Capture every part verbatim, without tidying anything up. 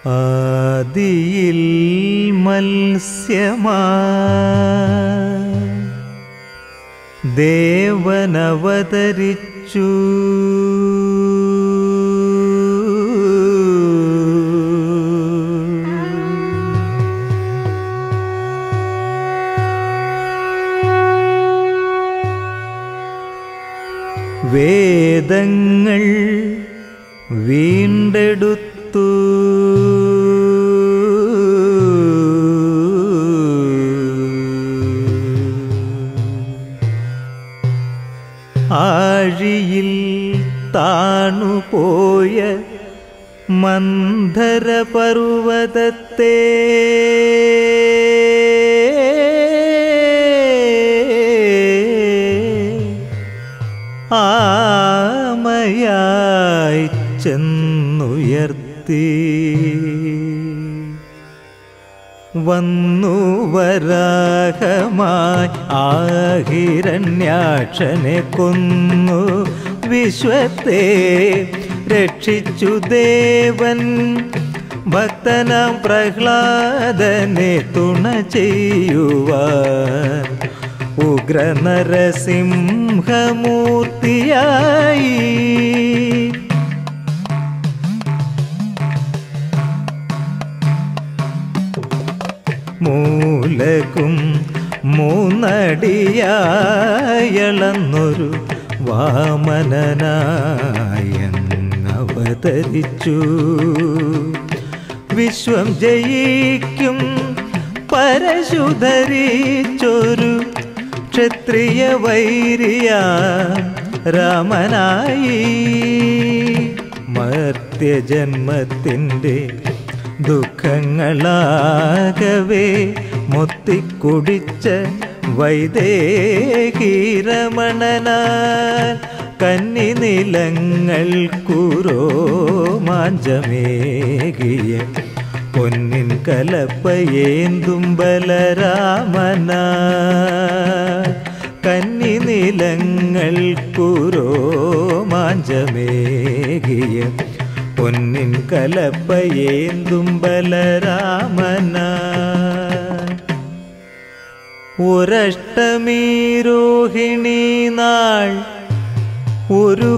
ആദിയിൽ മത്സ്യമാ ദേവനവതരിച്ചു വേദങ്ങൾ വീണ്ടെടുത്തു ആഴിയിൽ താണുപോയ മന്ധര പർവതത്തെ ആമയായി ചെന്നുയർത്തി വന്നു വരാഹമായി ആ ഹിരണ്യാക്ഷനെ കൊന്നു വിശ്വത്തെ രക്ഷിച്ചു ദേവൻ ഭക്തനാം പ്രഹ്ലാദനെ തുണ ചെയ്യുവാൻ ഉഗ്രനരസിംഹമൂർത്തിയായി മൂലകും മൂന്നടിയായളന്നൊരു വാമനനായങ്ങവതരിച്ചു വിശ്വം ജയിക്കും പരശുധരിച്ചൊരു ക്ഷത്രിയ വൈരിയ രാമനായി മർത്യജന്മത്തിൻ്റെ ദുഃഖങ്ങളാകവേ മൊത്തിക്കുടിച്ച വൈദേഹി രമണനാൽ കന്നി നിലങ്ങൾക്കുരോമാഞ്ചമേകിയ പൊന്നിൻ കലപ്പയേന്തും ബലരാമനാൽ കന്നി നിലങ്ങൾക്കുരോമാഞ്ചമേകിയ പൊന്നിൻ കലപ്പയേന്തും ബലരാമനാൽ ഒരഷ്ടമി രോഹിണി നാൾ ഒരു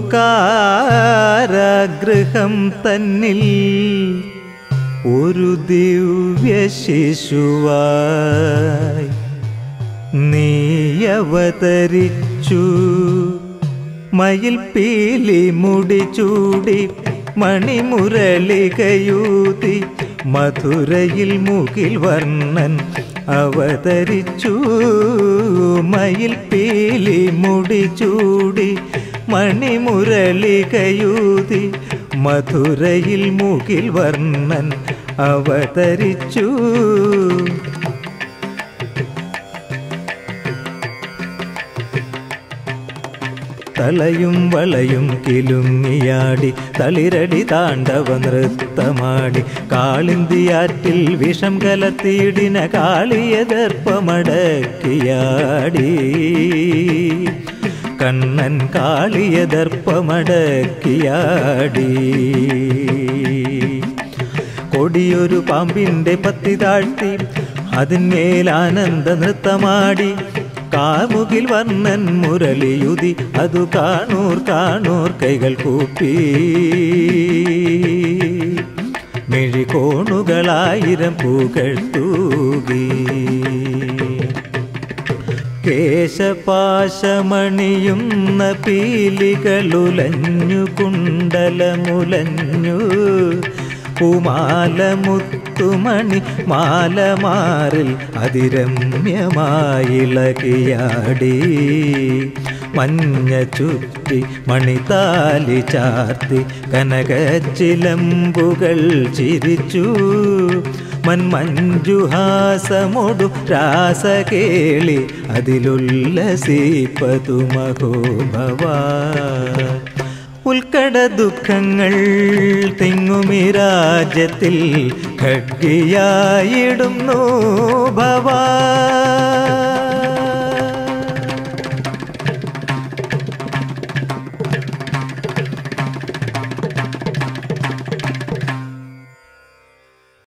കാരാഗൃഹം തന്നിൽ ഒരു ദിവ്യ ശിശുവായി നീ അവതരിച്ചു മയിൽ പീലി മുടിചൂടി മണിമുരളികയൂതി മധുരയിൽ മുകിൽ വർണ്ണൻ അവതരിച്ചു മയിൽ പീലി മുടിചൂടി മണിമുരളികയൂതി മധുരയിൽ മുകിൽ വർണ്ണൻ അവതരിച്ചു തളയും വളയും കിലുങ്ങിയാടി തളിരടി താണ്ഡവ നൃത്തമാടി കാളിന്തിയാറ്റിൽ വിഷം കലത്തിയിടിന കാളിയ ദർപ്പമടക്കിയാടി കണ്ണൻ കാളിയ ദർപ്പമടക്കിയാടി കൊടിയൊരു പാമ്പിൻ്റെ പത്തി താഴ്ത്തി അതിന്മേൽ ആനന്ദ നൃത്തമാടി കാമുകിൽ വർണ്ണൻ മുരളിയുതി അതു കാണൂർ കാണൂർ കൈകൾ കൂപ്പി മിഴികോണുകളായിരം പൂകൾ തൂകി കേശപാശമണിയുന്ന പീലികളുലഞ്ഞു കുണ്ടലമുലഞ്ഞു പൂമാലമുത്തുമണി മാലമാറിൽ അതിരമ്യമായിളകിയാടി മഞ്ഞ ചുറ്റി മണിതാലി ചാർത്തി കനകച്ചിലമ്പുകൾ ചിരിച്ചു മന്മഞ്ജുഹാസമൊടു രാസകേളി അതിലുല്ലസിപ്പതു മഹോഭവാ ഉൽക്കട ദുഃഖങ്ങൾ തിങ്ങുമി രാജ്യത്തിൽ ഖഡ്ഗിയായിടുന്നു ഭവാ